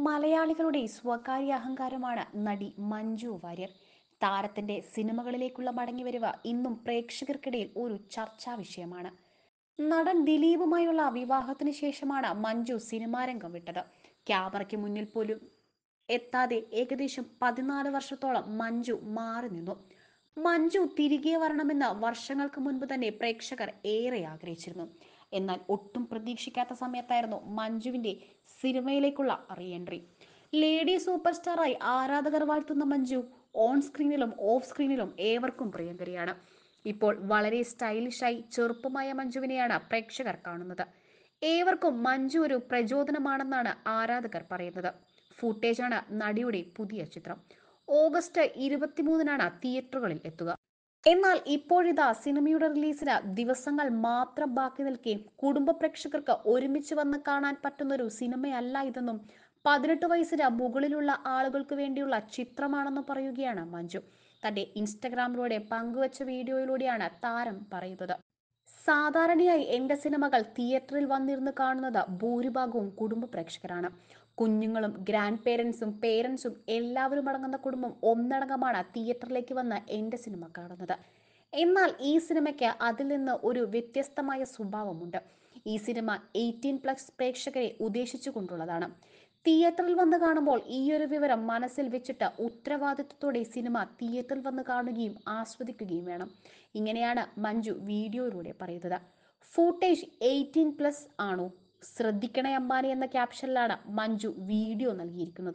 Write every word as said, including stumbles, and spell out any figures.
മലയാളികളുടെ സ്വകാര്യ അഹങ്കാരമാണ് നടി മഞ്ജു വാര്യർ. താരത്തിന്റെ സിനിമകളിലേക്കുള്ള മടങ്ങിവരവ് ഇന്നും പ്രേക്ഷകർക്കിടയിൽ ഒരു ചർച്ചാ വിഷയമാണ്. നടൻ ദിലീപുമായുള്ള വിവാഹത്തിന് ശേഷമാണ് മഞ്ജു സിനിമാരംഗം വിട്ടത്. ക്യാമറയ്ക്ക് മുന്നിൽ പോലും എത്താതെ ഏകദേശം പതിനാല് വർഷത്തോളം മഞ്ജു മാറി നിന്നു. മഞ്ജു തിരികെ വരണമെന്ന് വർഷങ്ങൾക്ക് മുൻപ് തന്നെ പ്രേക്ഷകർ ഏറെ ആഗ്രഹിച്ചിരുന്നു. എന്നാൽ ഒട്ടും പ്രതീക്ഷിക്കാത്ത സമയത്തായിരുന്നു മഞ്ജുവിന്റെ സിനിമയിലേക്കുള്ള റീ എൻട്രി. ലേഡി സൂപ്പർ സ്റ്റാറായി ആരാധകർ വാഴ്ത്തുന്ന മഞ്ജു ഓൺ സ്ക്രീനിലും ഓഫ് സ്ക്രീനിലും ഏവർക്കും പ്രിയങ്കരിയാണ്. ഇപ്പോൾ വളരെ സ്റ്റൈലിഷായി ചെറുപ്പമായ മഞ്ജുവിനെയാണ് പ്രേക്ഷകർ കാണുന്നത്. ഏവർക്കും മഞ്ജു ഒരു പ്രചോദനമാണെന്നാണ് ആരാധകർ പറയുന്നത്. ഫൂട്ടേജാണ് നടിയുടെ പുതിയ ചിത്രം. ഓഗസ്റ്റ് ഇരുപത്തിമൂന്നിനാണ് തിയേറ്ററുകളിൽ എത്തുക. എന്നാൽ ഇപ്പോഴിതാ സിനിമയുടെ റിലീസിന് ദിവസങ്ങൾ മാത്രം ബാക്കി നിൽക്കെ കുടുംബ പ്രേക്ഷകർക്ക് ഒരുമിച്ച് വന്ന് കാണാൻ പറ്റുന്നൊരു സിനിമയല്ല ഇതെന്നും പതിനെട്ട് വയസ്സിന് മുകളിലുള്ള ആളുകൾക്ക് വേണ്ടിയുള്ള ചിത്രമാണെന്നും പറയുകയാണ് മഞ്ജു. തന്റെ ഇൻസ്റ്റഗ്രാമിലൂടെ പങ്കുവച്ച വീഡിയോയിലൂടെയാണ് താരം പറയുന്നത്. സാധാരണയായി എന്റെ സിനിമകൾ തിയേറ്ററിൽ വന്നിരുന്ന് കാണുന്നത് ഭൂരിഭാഗവും കുടുംബ പ്രേക്ഷകരാണ്. കുഞ്ഞുങ്ങളും ഗ്രാൻഡ് പേരൻസും പേരൻസും എല്ലാവരും അടങ്ങുന്ന കുടുംബം ഒന്നടങ്കമാണ് തിയേറ്ററിലേക്ക് വന്ന് എന്റെ സിനിമ കാണുന്നത്. എന്നാൽ ഈ സിനിമയ്ക്ക് അതിൽ നിന്ന് ഒരു വ്യത്യസ്തമായ സ്വഭാവമുണ്ട്. ഈ സിനിമ എയ്റ്റീൻ പ്ലസ് പ്രേക്ഷകരെ ഉദ്ദേശിച്ചുകൊണ്ടുള്ളതാണ്. തിയേറ്ററിൽ വന്ന് കാണുമ്പോൾ ഈ ഒരു വിവരം മനസ്സിൽ വെച്ചിട്ട് ഉത്തരവാദിത്വത്തോടെ സിനിമ തിയേറ്ററിൽ വന്ന് കാണുകയും ആസ്വദിക്കുകയും വേണം. ഇങ്ങനെയാണ് മഞ്ജു വീഡിയോയിലൂടെ പറയുന്നത്. ഫൂട്ടേജ് എയ്റ്റീൻ പ്ലസ് ആണോ? ശ്രദ്ധിക്കണേ അമ്പാനെ എന്ന ക്യാപ്ഷനിലാണ് മഞ്ജു വീഡിയോ നൽകിയിരിക്കുന്നത്.